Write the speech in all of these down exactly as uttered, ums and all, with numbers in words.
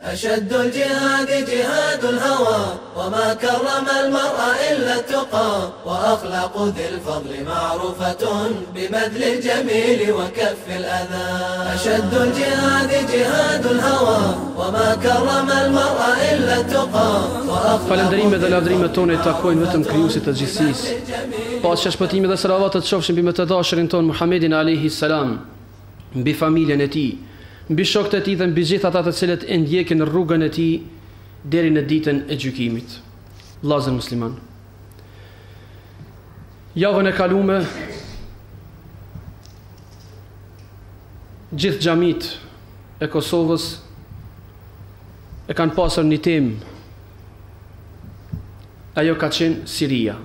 أشد الجهاد جهاد الهوى وما كرم المرء إلا التقى وأخلاق ذي الفضل معروفة ببذل الجميل وكف الأذى. أشد الجهاد جهاد الهوى وما كرم المرء إلا التقى. Falënderimet dhe lavdrimet tona I takojnë vetëm Krijuesit të gjithësisë. Paqja, shpëtimi dhe selavatet qofshin mbi më të dashurin ton Muhammedin alayhi salam, mbi familjen e tij, mbi shokët e tij dhe mbi gjithë ata të cilët e ndjekin rrugën e tij deri në ditën e gjykimit. Vllazër musliman. Javën e kaluar gjithë xhamit e Kosovës e kanë pasur një temë. Ajo ka qenë Siria.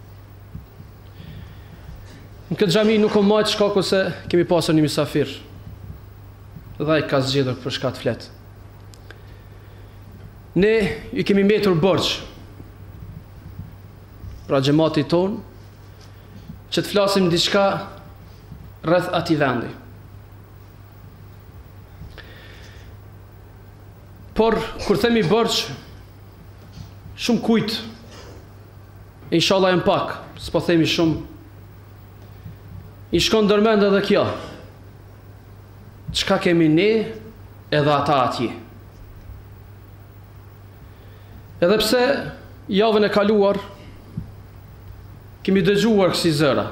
Në këtë xhami nuk o majtë shkaku se kemi pasur një misafir. Dhe ai ka zgjedhur për shkat flet. Ne I kemi mbetur borxh pra xhamatit ton që të flasim diçka rreth atij vendi. Por kur themi borxh, shumë kujt inshallah jam pak, s'po themi shumë, I shkon ndërmend edhe kjo. Çka kemi ne edhe ata atje. Edhe pse javën e kaluar kemi dëgjuar kësi zëra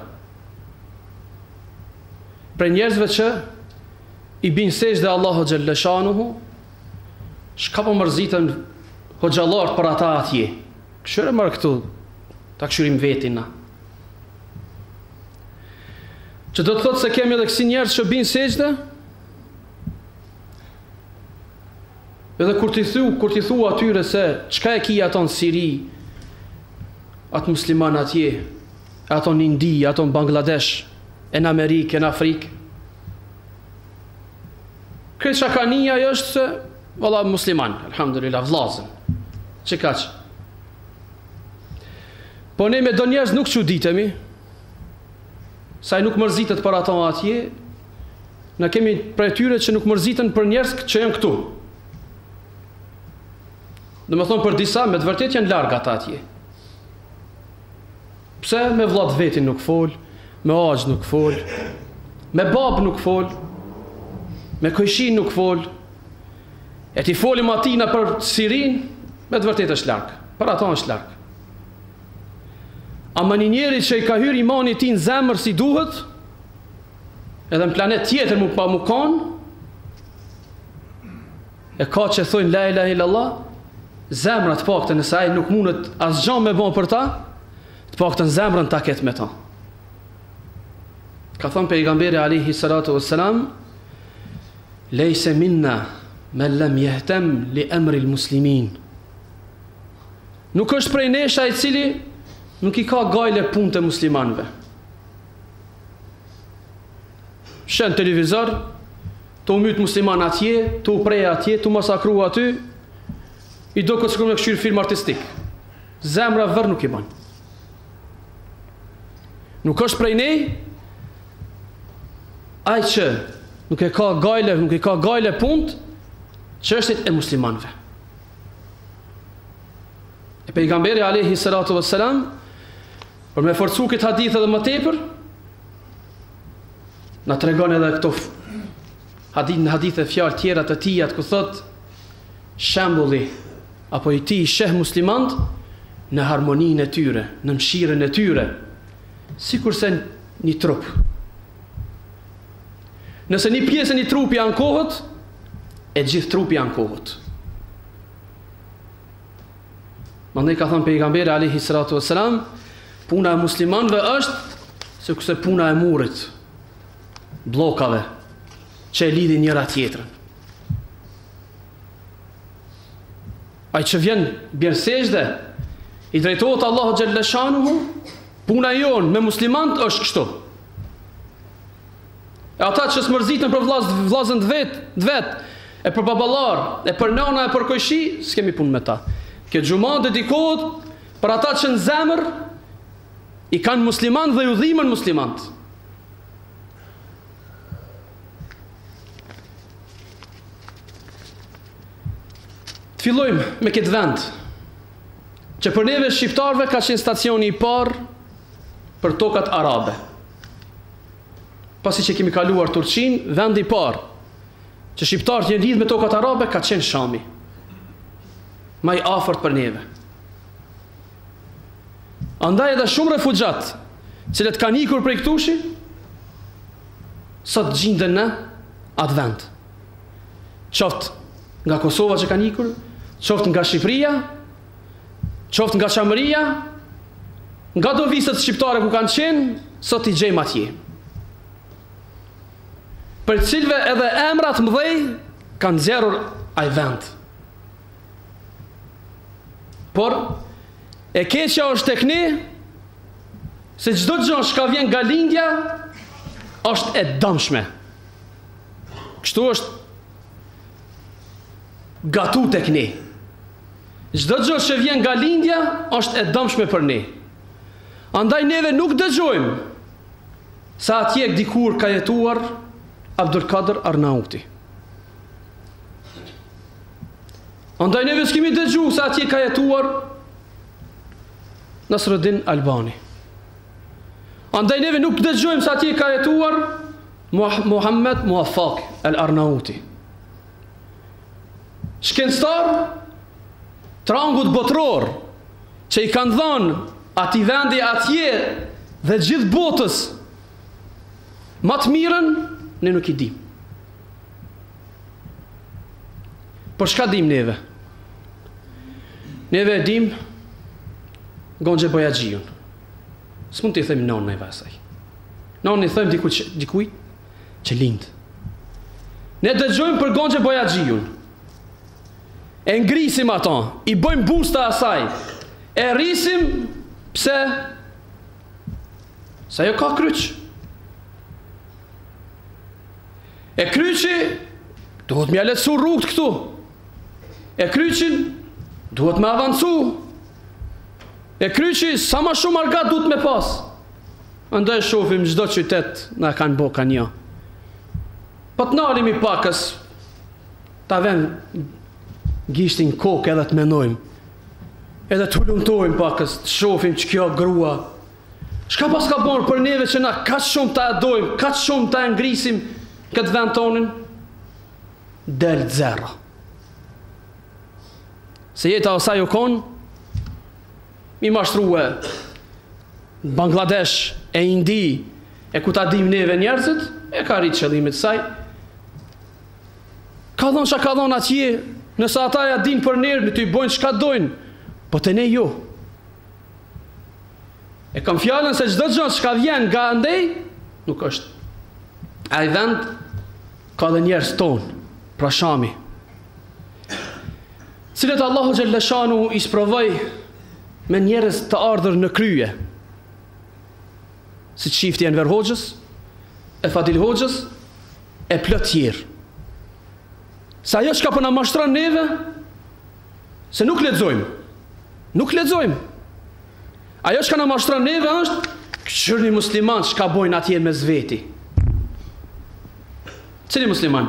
për njerëzve që I bin sejdë Allahu xhalla shanuhu, shka po mërzitën hoxhallar për ata atje. Këshire marr këtu, ta këshyrim vetin na. Që do të thotë se kemi edhe kësi njerëz që bin sejdë, edhe kur t'i thu, kur t'i thu atyre se çka e kia ato në Siri, atë musliman atje, ato në Indi, ato në Bangladesh, e në Amerikë, e në Afrikë. Kretë shakania është se, valla musliman, alhamdulillah, vllazën, që ka që. Po ne me do njerëz nuk që ditemi, sa I nuk mërzitet për ato atje, në kemi prej tyre që nuk mërziten për njerëz që janë këtu. Dhe me thonë për disa, me të vërtet janë larg ata atje. Pse me vllat vetin nuk fol, me aq nuk fol, me bab nuk fol, me kojshin nuk fol, e ti folim atina për Sirin, me të vërtet është larg, për ato është larg. Ama një njeri që I ka hyr imani ti në zemër si duhet, edhe në planet tjetër mu pa mu kanë, e ka që thojnë la ilaha illallah, zemra të paktën nëse ai nuk mundet asgjë me bën për ta, të paktën zemrën ta ketë me ta. Ka thënë pejgamberi alayhi salatu wassalam, leysa minna man lam yahtam li amri almuslimin. Nuk është prej nesh ai I cili nuk I ka gajle punë të muslimanëve. Shën televizor, të umyt musliman atje, të uprej atje, të masakru aty, I do këtë shkru me këshyrë film artistik. Zemra vër nuk I ban. Nuk është prej ne, ai që nuk e ka gajle, nuk e ka gajle punë, çështjet e muslimanëve. E pejgamberi alayhi salatu wassalam, për me forcu këtë hadith edhe më tepër, na tregon edhe këto hadith në hadithe fjalë tjera të tija ku thot shembulli apo I ti sheh muslimant në harmoninë e tyre, në mshirën e tyre, sikurse një trup. Nëse një pjesë e një trupi ankohet, e gjithë trupi ankohet. Mandej ka thënë pejgamberi alayhi salatu wassalam, puna e muslimanëve është se kurse puna e murit, bllokave që e lidhin njëra tjetrën. Ai që vjen bjen sejdë, I drejtohet Allahu xhalla shanuhu, puna jon me muslimant është kështu. E ata që smërzitën për vllaz, vllazën të vet, të vet, e për baballar, e për nana, e për kojshi, s'kemi punë me ta. Këtë xhuma dedikohet për ata që në zemër I kanë musliman dhe ju dhimën muslimant. Të fillojmë me këtë vend, që për neve shqiptarve ka qenë stacioni i parë për tokat arabe. Pasi që kemi kaluar Turqin, vendi i parë që shqiptarët janë lidhur me tokat arabe ka qenë Shami, më i afërt për neve. Andaj edhe shumë refugjat, cilët kanë ikur prej këtushi, sot gjenden në atë vend. Qoftë nga Kosova që kanë ikur, qoftë nga Shqipëria, qoftë nga Çamëria, nga do visët shqiptare ku kanë qenë, sot i gjejmë atje. Për cilve edhe emrat mëdhej kanë nxjerrur ai vend. Por e keqja është tek ne se çdo gjë që vjen nga lindja është e dëmshme. Kështu është gatu tek ne. Çdo gjë që vjen nga lindja është e dëmshme për ne. Andaj neve nuk dëgjojmë sa atje dikur ka jetuar Abdulkader Arnauti. Andaj neve s'kemi dëgju sa atje ka jetuar Nasruddin Albani. Andaj neve nuk dëgjojmë sa atje ka jetuar Muhammed Muwaffaq El Arnauti. Shkencëtar trangut botror që i kanë dhënë ati vendi atje dhe gjithë botës më të mirën, ne nuk i dim. Por çka dim neve? Neve e dim Gonxhe Bojaxhiun. S'mund t'i them nonën e vasaj. Nonën i them dikujt që, dikujt që lind. Ne dëgjojmë për Gonxhe Bojaxhiun. E ngrisim ato, i bëjmë busta asaj. E rrisim pse sa jo ka kryq. E kryqi duhet me lehtësu rrugët këtu. E kryqin duhet me avancu. E kryqi sa ma shumë argat duhet me pas. Andaj shofim çdo qytet na kanë bo kanë jo. Po të nalimi pakës, ta ven gishtin kokë edhe të menojmë. Edhe të lumtojmë pakës, të shofim që kjo grua. Shka pas ka borë për neve që na kaq shumë ta dojmë, kaq shumë ta ngrisim këtë vend tonin? Del zero. Se jeta asaj u konë, mi mashtruhe Bangladesh e Indi, e ku ta dim neve njerëzit, e ka rritë qëllimit saj. Ka dhonë që ka dhonë atje, nësa ata ja din për njerë, në të i bojnë që ka dojnë, po të ne jo. E kam fjallën se çdo gjë që ka vjen nga andej, nuk është. Ai vend ka dhe njerëz tonë, pra Shami, cilët Allahu Gjellëshanu i sprovoj me njerëz të ardhur në krye, si çifti Enver Hoxhës, e Fadil Hoxhës, e plot tjerë. Sa ajo çka po na mashtron neve, se nuk lexojmë. Nuk lexojmë. Ajo çka na mashtron neve është qërni musliman çka bojnë atje me zveti. Cili musliman?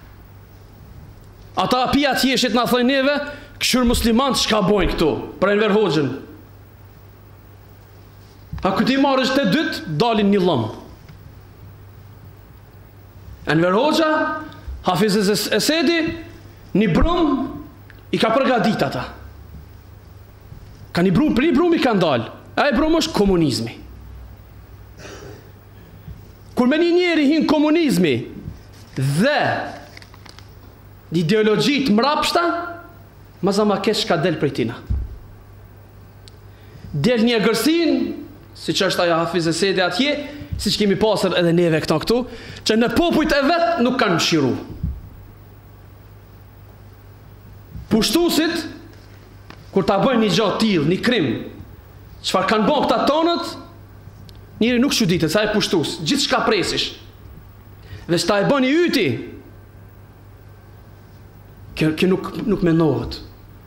Ata api atje që na thonë neve, këshur musliman çka bojnë këtu, për Enver Hoxhën. A këtë i marrësh të dytë, dalin një lëmë. Enver Hoxha, Hafiz Esedi, një brum i ka përgadit ata. Ka një brum, për një brum i ka ndalë. A e brum është komunizmi. Kur me një njeri hinë komunizmi dhe ideologjit mrapshta, ma zama kesh ka del prej tina. Del një gërsin, si që është aja Hafiz Esedi atje, si që kemi pasër edhe neve këta këtu, që në popujt e vetë nuk kanë mshiru. Pushtusit, kur ta bëjnë një gjatë tillë, një krim, çfarë kanë bën këta tonët, njëri nuk çuditet, sa e pushtus, gjithë shka presish. Dhe s'ta e bën i yti, kjo, kjo nuk, nuk menohet.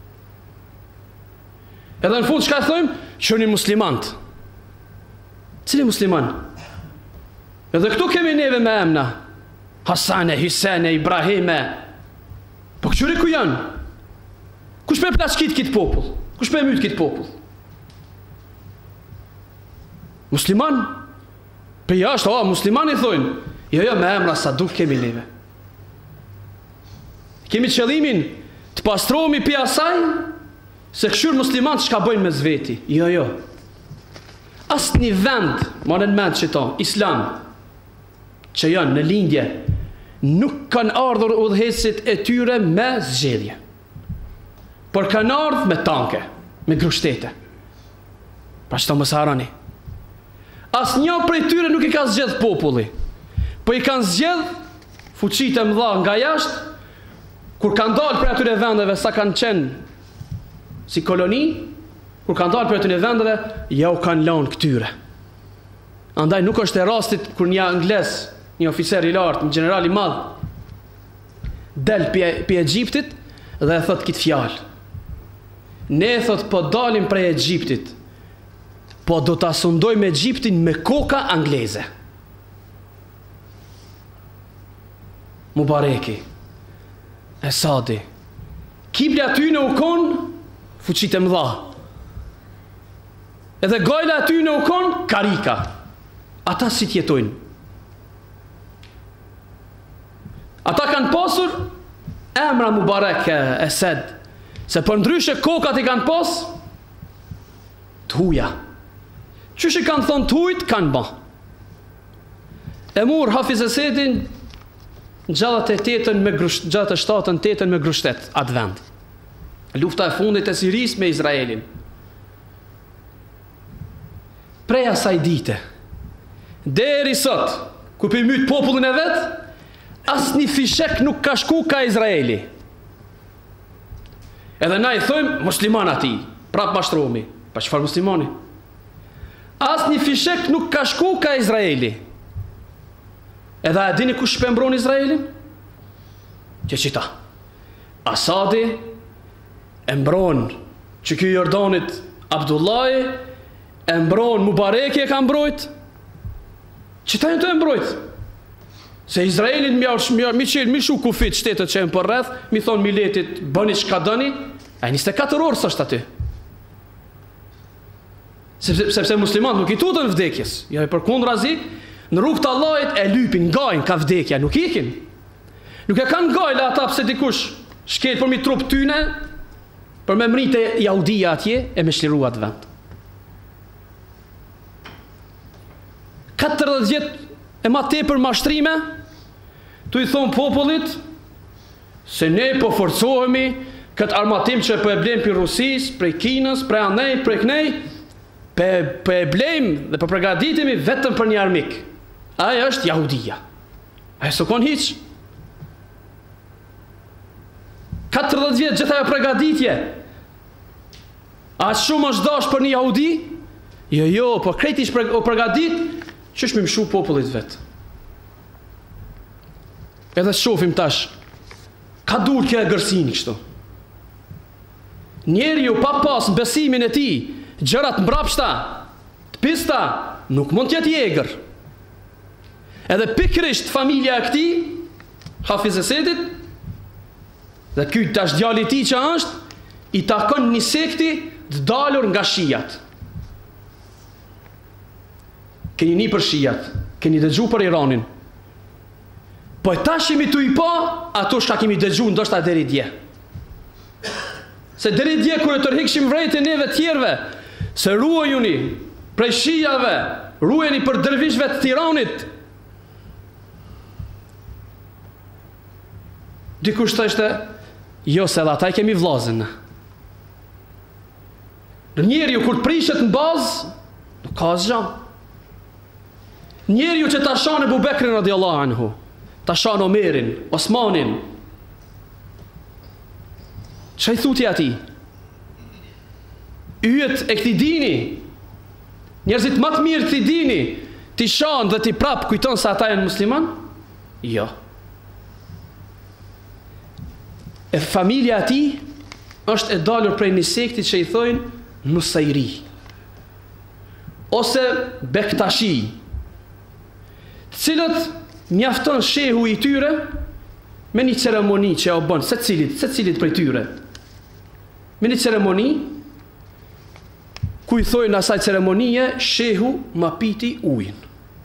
Edhe në fund, çka thojmë? Që një muslimant. Cili musliman? Edhe këtu kemi neve me emna. Hasane, Hysene, Ibrahime. Po këqyri ku janë? Kush pe plaçkit kit popull? Kush pe myt kit popull? Musliman? Për jashtë, o, musliman i thojnë. Jo, jo, me emra sa duk kemi neve. Kemi qëllimin të pastrohemi pi asaj se këshur musliman që ka bëjnë me zveti. Jo, jo. Asë një vend, marrën mend që ta, islam, që janë në lindje, nuk kanë ardhur udhëheqësit e tyre me zgjedhje. Por kanë ardhur me tanke, me grushtete. Pra që ta mos harani. Asë një prej tyre nuk i ka zgjedh populli, po i kanë zgjedh fuqitë e mëdha nga jashtë, kur kanë dalë për atyre vendeve sa kanë qenë si koloni, kur kanë dalë për atyre vendeve, ja u kanë lanë këtyre. Andaj nuk është e rastit kur një angles, një oficer i lartë, një general i madh, del pi Egjiptit dhe e thot këtë fjalë. Ne e thot po dalim prej Egjiptit, po do ta sundoj me Egjiptin me koka angleze. Mubareki, Esadi, kibli aty në u konë fuqit e mëdha. Edhe gajla aty në u konë karika. Ata si tjetojnë? Ata kanë pasur emra Mubarek e Esed, se për ndryshe kokat i kanë pas të huja. Qysh i kanë thonë të hujt, kanë ba. E mur Hafiz Esedin gjallat e tetën me grusht, gjallat e shtatën tetën me grushtet atë vend. Lufta e fundit e Siris me Izraelin. Prej asaj dite, deri sot, ku për myt popullin e vet, as një fishek nuk ka shku ka Izraeli. Edhe na i thojmë musliman ati, prap mashtrohemi. Pa çfarë muslimani? As një fishek nuk ka shku ka Izraeli. Edhe a dini kush shpembron Izraelin? Që qita. Asadi e mbron që ky Jordanit Abdullahi, e mbron Mubareki e ka mbrojt. Qita e të e mbrojt? Se Izraelin mi qenë, mi shu kufit shtetet që e më përreth, mi thonë miletit bëni çka dëni, a njëzet e katër orë sështë aty. Sepse, sepse muslimat nuk i tutën vdekjes. Ja, për kundra zi, në rrugë të Allahit e lypin, ngajnë ka vdekja, nuk ikin. Nuk e kanë ngajla ata pse dikush shkel për mi trup tyne, për me mrite jahudia atje e me shliruat vend. katërdhjetë vjet e ma tepër mashtrime, tu i thonë popullit, se ne po forcohemi këtë armatim që po e blejmë për Rusis, prej Kinës, prej anej, prej knej, po e blejmë dhe po përgatitemi vetëm për një armik. Aja është jahudia. Aja së konë hiq. katërdhjetë vjet gjitha e përgatitje. A shumë është dash për një jahudi? Jo, jo, po krejti ish o përgatit, që është me mshu popullit vetë. Edhe shofim tash, ka dur kjo e gërsini kështu. Njeri ju pa pas në besimin e ti, gjërat mbrapshta, të pista, nuk mund tjetë jegër. Edhe pikrisht familja e këti, Hafiz Esedit, dhe ky tash djali ti që është, i takon një sekti të dalur nga shijat. Keni një për shijat, keni dëgju për Iranin. Po e tash jemi tu i pa, ato shka kemi dëgju ndoshta deri dje. Se deri dje kër e tërhikshim vrejtë neve tjerve, se ruajuni prej shijave, ruajeni për dërvishve të Tiranit. Dikush të ishte, jo se dhe ata i kemi vlazën. Në njeri ju kur të prishet në bazë, nuk ka asgjë. Njeri ju që ta shanë Ebu Bekrin radiallahu anhu, ta shanë Omerin, Osmanin, që i thuti ati? Yjet e këti dini, njerëzit më të mirë këti dini, ti shanë dhe ti prapë kujton se ata janë musliman? Jo. E familja ati është e dalur prej një sekti që i thojnë Nusajri ose Bektashi, të cilët mjafton shehu i tyre me një ceremoni që o bënë se cilit, se cilit prej tyre. me një ceremoni, ku i thojnë asaj ceremonie, shehu ma piti ujin.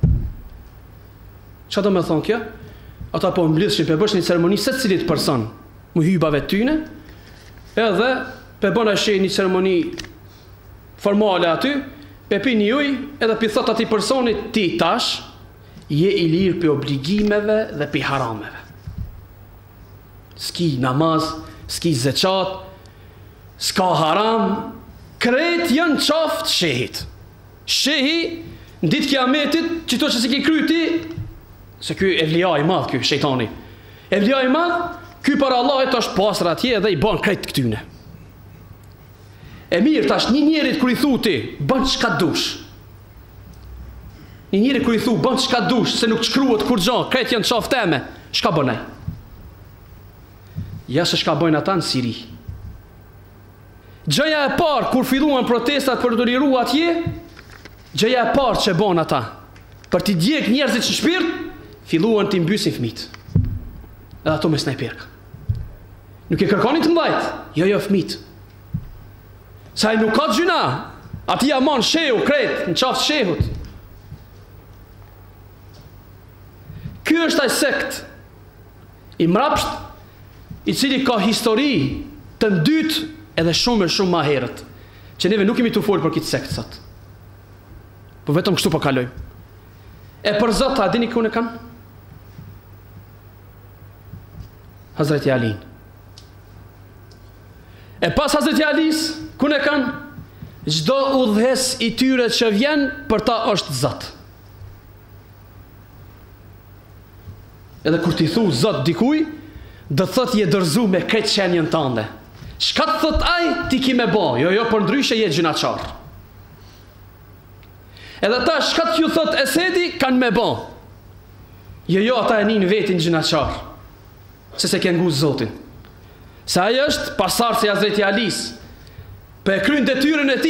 Qa do me thonë kjo? Ata po mblidhshin për bësh një ceremoni se cilit person mu hybave tyne, edhe për bëna shehi një ceremoni formale aty, për pi një uj, edhe për thot ati personit, ti tash, je i lirë për obligimeve dhe për harameve. Ski namaz, ski zeqat, s'ka haram, kret janë qaft shehit. Shehi, në ditë kiametit, qito që si ki kryti, se ky evlia i madh, ky shejtani. Evlia i madh, ky para Allahit është pasër atje dhe i bën krejt këtyne. E mirë, tash një njerit kër i thuti, bën çka dush. Një njerit kër i thu, bën çka dush, se nuk shkruhet kur gjo, krejt janë qaft teme, çka bën ai? Ja se çka bojnë ata në Siri. Gjëja e parë, kur filluan protestat për të liru atje, gjëja e parë që bën ata, për t'i djeg njerëzit që shpirt, filluan t'i mbysin fëmijët. Edhe ato me snajperka. Nuk e kërkonin të mbajt, jo jo fëmijët. Sa i nuk ka gjyna, ati ja mon shehu kret, në qaftë shehut. Ky është ai sekt i mrapsht, i cili ka histori të ndyt edhe shumë e shumë ma herët, që neve nuk imi të folë për këtë sekt sot. Po vetëm kështu po kalojmë. E për Zot, a dini kënë e kanë? Hazreti Ali. E pas Hazreti Alis, kënë e kanë? Çdo udhëhes i tyre që vjen, për ta është Zot. Edhe kur ti thu Zot dikuj, do thot je dërzu me këtë qenjën tënde. Shka të thot aj, ti ki me bo, jo jo për ndryshe je gjinaqar. Edhe ta shka të ju thot Esedi, kanë me bo. Jo jo ata e një vetin gjinaqar, se se ke ngu Zotin. Se ajo është pasarë se Hazreti Alis, për e kryn detyrën e ti.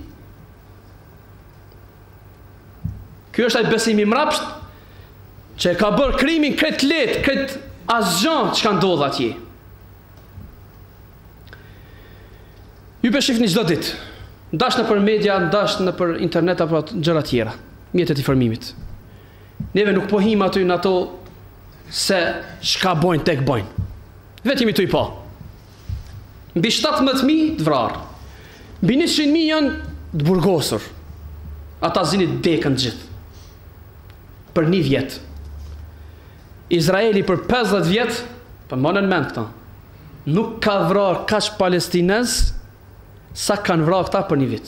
Kjo është aj besimi mrapsht, që e ka bërë krimin këtë letë, këtë asgjan që ka ndodhë atje. Ju për shifni çdo ditë, ndash në për media, ndash në për internet apo gjëra tjera, mjetet i informimit. Neve nuk pohim aty në ato se shka bojnë tek bojnë. Vetëm i tu i pa. Mbi shtatëmbëdhjetë mijë të vrarë. Mbi njëqind mijë janë të burgosur. Ata zinit dekën gjithë. Për një vjetë. Izraeli për pesëdhjetë vjetë, për monën mend këta, nuk ka vrarë kaq palestinez sa kanë vrarë këta për një vit.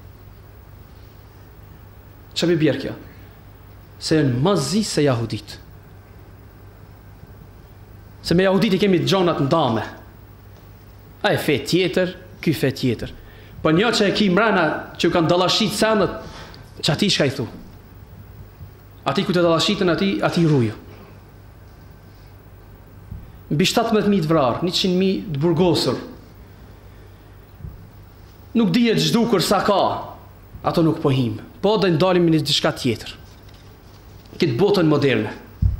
Që mi bjerë kjo? Se janë më zi se jahudit. Se me jahudit i kemi gjonat ndame. A e fe tjetër, ky fe tjetër. Po një që e ki mrena që u kanë dalashit sendet, që ati shka i thu. Ati ku të dalashitën, ati, ati ruju. Mbi shtatëmbëdhjetë mijë të vrarë, njëqind mijë të burgosur. Nuk dihet çdukur sa ka, ato nuk pohim. Po do ndalim në diçka tjetër. Këtë botën moderne.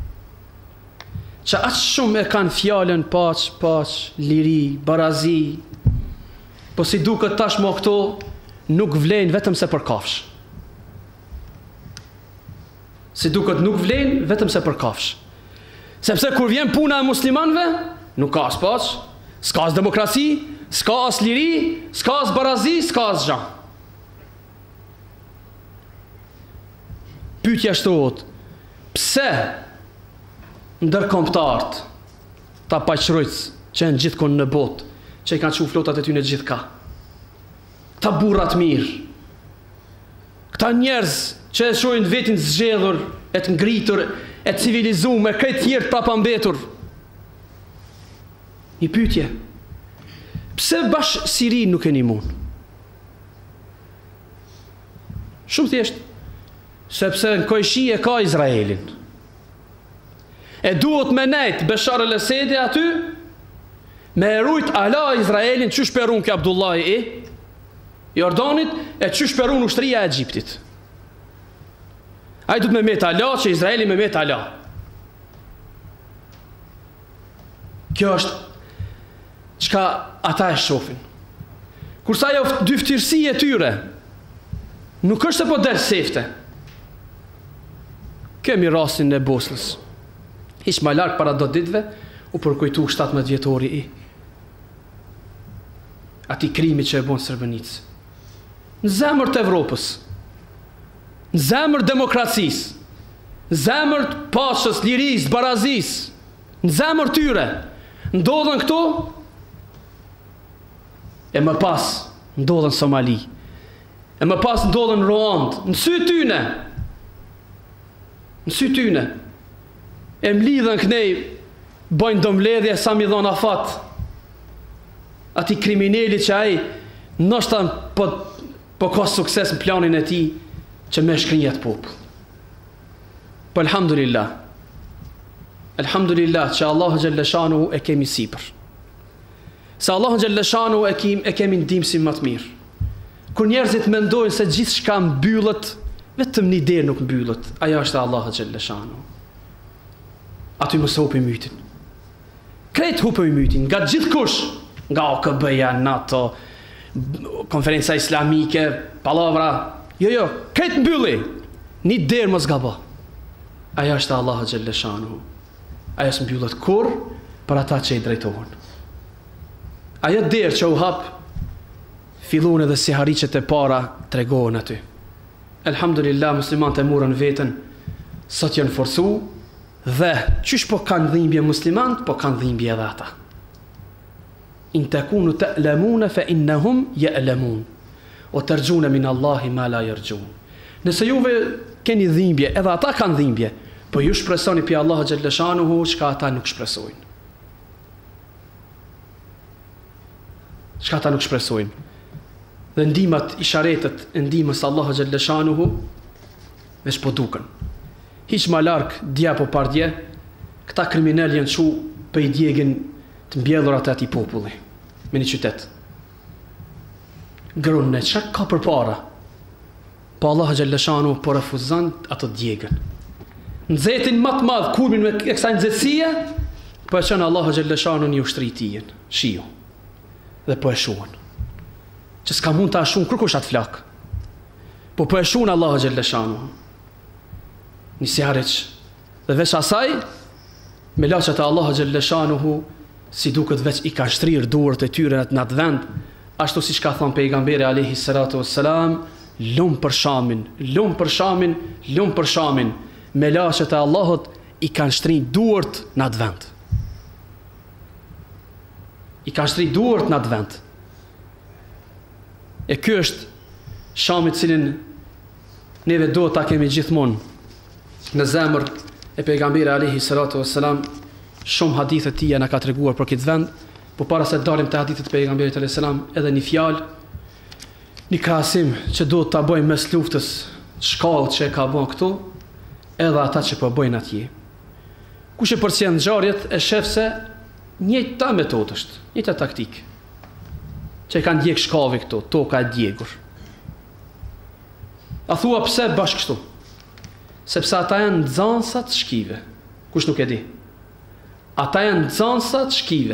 Që aq shumë e kanë fjalën paq, paq, liri, barazi. Po si duket tashmë këto nuk vlen vetëm se për kafsh. Si duket nuk vlen vetëm se për kafsh. Sepse kur vjen puna e muslimanëve, nuk ka as paq, s'ka as demokraci, s'ka as liri, s'ka as barazi, s'ka as gjë. Pyetja shtohet, pse ndërkombëtarët, ta paqërojtës që janë gjithkon në botë, që i kanë qu flotat e ty në gjithka, këta burrat mirë, këta njerëz që e shojnë vetin zgjedhur, e të ngritur, e të civilizuar, me këtë tjerë prapambetur. Një pyetje, pse bash Siri nuk e nimun? Shumë thjesht, sepse në kojshi e ka Izraelin. E duhet me nejt Beshar el-Esedi aty, me erujt ala Izraelin, që shperun kë Abdullah i Jordanit, e që shperun ushtria e Egjiptit. A i du të me met ala, që Izraeli me met ala. Kjo është qka ata e shofin. Kurse ajo dyftyrsi e tyre nuk është se po del sefte. Kemi rastin e Bosnës. Ish ma larg para do ditëve u përkujtu shtatëmbëdhjetë vjetori i ati krimi që e bon Srebrenicë. Në zemër të Evropës, në zemër demokracisë, në zemër të paqes, lirisë, barazisë, në zemër tyre, ndodhen këto, e më pas ndodhen Somali, e më pas ndodhen Ruandë, në sy tyne, në sy tyne, e më lidhen kënej, bojnë dëmledhje sa mi dhona fat, ati kriminali që ai ndoshta po, po ka sukses në planin e tij që me shkrinjet popull. Po alhamdulillah, alhamdulillah që Allahu Gjellëshanu e kemi sipër. Se Allahu Gjellëshanu e, kim, e kemi ndihmësi më të mirë. Kur njerëzit mendojnë se gjithë shka mbyllet, vetëm një derë nuk mbyllet, aja është Allahu Gjellëshanu. Aty mos hupi mytin. Krejt hupi mytin, nga gjithë kush, nga O K B-ja, NATO, konferenca islamike, palavra, jo, jo, këtë mbylli, një derë mos gabo. Aja është Allahu Gjellëshanu. Aja së mbyllet kur, për ata që i drejtohen. Aja derë që u hap, fillun edhe si haricet e para, tregohen aty. Elhamdulillah, muslimat e murën vetën, sot janë forcu, dhe qysh po kanë dhimbje muslimant, po kanë dhimbje edhe ata. In takunu ta'lamuna fa innahum ya'lamun wa tarjuna min Allahi ma la yarjun. Nëse juve keni dhimbje, edhe ata kanë dhimbje, po ju shpresoni pi Allahu Gjellëshanuhu çka ata nuk shpresojnë. Çka ata nuk shpresojnë. Dhe ndihmat, isharetet e ndihmës Allahu Gjellëshanuhu veç po duken. Hiq ma larg dja po pardje, këta kriminal janë çu për i djegin të mbjellur atë ati populli me një qytet. Grunë e çka ka për para, po Allah Gjellëshanu po refuzon atë djegën. Nxetin më të madh kulmin me kësaj nxehtësie, po e çon Allah Gjellëshanu një ushtri tijen, shiu. Dhe po e shuan. Që s'ka mund ta shun kërkush atë flak. Po po e shun Allah Gjellëshanu. Një sjarëq. Dhe veç asaj, me laqët e Allah Gjellëshanuhu, si duket veç i ka shtrirë duart e tyre në atë vend, ashtu si që ka thonë pejgamberi alayhi salatu wassalam, lumë për shamin, lumë për shamin, lumë për shamin, me laqët e Allahut i kanë shtrirë duart në atë vend. I kanë shtrirë duart në atë vend. E ky është shami cilin neve do ta kemi gjithmonë në zemër e pejgamberi alayhi salatu wassalam. Shumë hadithet tia na ka treguar për këtë vend, por para se dalim te hadithet e pejgamberit alayhis salam, edhe një fjalë, një krahasim që duhet ta bëjmë mes luftës shkallët që e ka bën këtu, edhe ata që po bëjnë atje. Kush e përcjell ngjarjet e shef se njëjta metodë është, njëjta taktik. Që e kanë djeg shkavi këtu, toka e djegur. A thua pse bashkë kështu? Sepse ata janë nxansat shkive. Kush nuk e di? Ata janë nxansat shkive.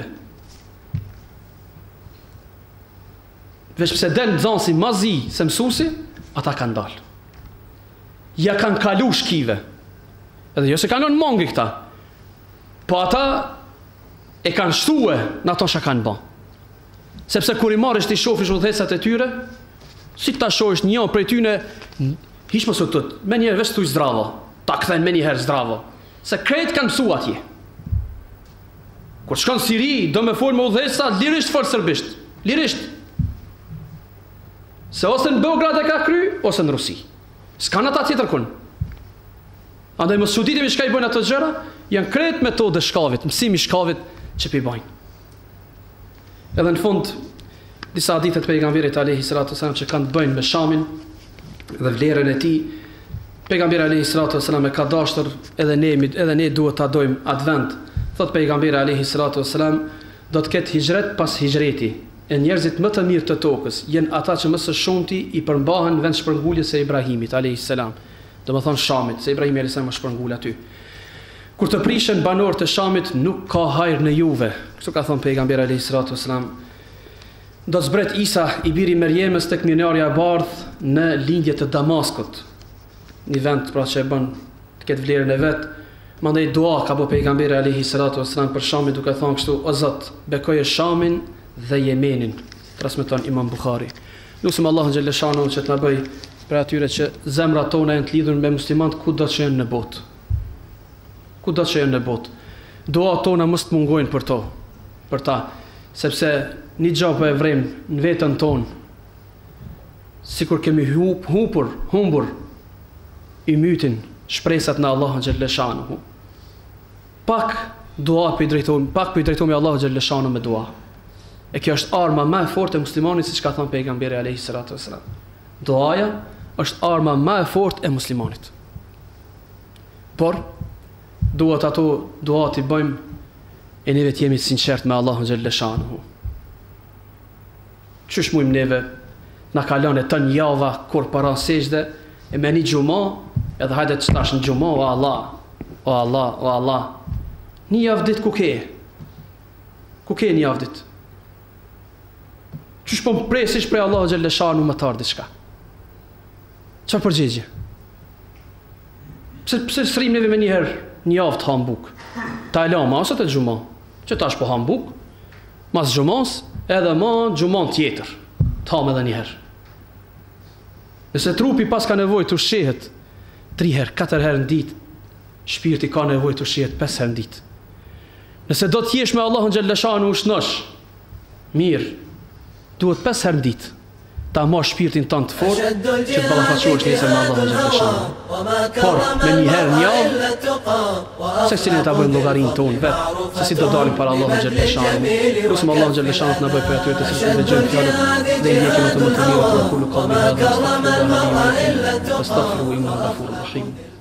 Veç pse del nxansi mazi se mësuesi, ata kanë dalë. Ja kanë kalu shkive. Edhe jo se kanë në mongi këta. Po ata e kanë shtue në ato që kanë bën. Sepse kur i marrësh ti shofish udhëhecat e tyre, si këta shohësh një prej tyre, hiç mos u thot, më një herë vetë tu zdravo. Ta kthen më një herë zdravo. Se krejt kanë mësuar atje. Kur shkon Siri, do me fol me udhëheca, lirisht fol serbisht. Lirisht. Se ose në Beograd e ka kry, ose në Rusi. S'kan ata tjetër kun. Andaj mos çuditemi çka i bën ato gjëra, janë krejt metodë shkavit, mësimi shkavit që pi bajnë. Edhe në fund disa hadithe të pejgamberit alayhi salatu wasallam që kanë të bëjnë me shamin dhe vlerën e tij. Pejgamberi alayhi salatu wasallam e ka dashur, edhe ne edhe ne duhet ta dojmë atë vend. Thot pejgamberi alayhi salatu wasalam, do të ketë hijret pas hijreti. E njerëzit më të mirë të tokës janë ata që më së shumti i përmbahen vend shpërnguljes së Ibrahimit alayhi salam. Do të thonë Shamit, se Ibrahimi alayhi salam është shpërngul aty. Kur të prishen banorët e Shamit, nuk ka hajër në juve. Kështu ka thënë pejgamberi alayhi salatu wasalam. do të zbret Isa i biri Merjemës tek minarja e bardh në lindje të Damaskut. Një vend pra që e bën të ketë vlerën e vet. Mandej dua ka bë pejgamberi alayhi salatu wasalam për Shamin duke thënë kështu: O Zot, bekoje Shamin dhe Yemenin. Transmeton Imam Buhari. Lutem Allahun xhelle shanu që të na bëj për atyre që zemrat tona janë të lidhur me muslimanët kudo që janë në botë. Kudo që janë në botë. Duat tona mos të mungojnë për to, për ta, sepse një gjë po e vrem në veten tonë. Sikur kemi hup, hupur, humbur i mytin shpresat në Allahun xhelle shanu. Pak dua për i drejtojmë, pak për i drejtojmë Allahun xhelle shanu me dua. E kjo është arma më e fortë e muslimanit, siç ka thënë pejgamberi alayhi salatu wasalam. Duaja është arma më e fortë e muslimanit. Por duhet ato duat i bëjmë e neve të jemi sinqert me Allahun xhelle shanu. Çish mujmë neve na kalon e tën java kur para sejdë e me një xhumo, edhe hajde të stash në xhumo, o Allah, o Allah, o Allah. Një javë ditë ku ke? Ku ke një javë ditë? Çish po mpresish prej Allahut xhelle shanu më tar diçka? Çfarë përgjigje? Pse pse srim neve me një herë një javë të ham buk? Ta e lama ose të xhumo? Që tash po ham buk, mas xhumos, edhe më xhumon tjetër. Të ham edhe një herë. Nëse trupi pas ka nevojë të ushqehet tri herë, katër herë në ditë, shpirti ka nevojë të ushqehet pesë herë në ditë. Nëse do të jesh me Allahun xhelle shanu ushnosh, mirë, duhet pesë herë në ditë ta marrë shpirtin tënd të fortë që të ballafaqohesh nesër me Allahun xhelle shanu. Por me një herë në javë, se si ne ta bëjmë llogarinë tonë vetë, se si do dalim para Allahut xhelle shanu. Lutem Allahun xhelle shanu të na bëjë për atyre të cilët dëgjojnë fjalët dhe i ndjekin ato më të mira të kullu qawli hadha astaghfirullaha innahu ghafurur rahim.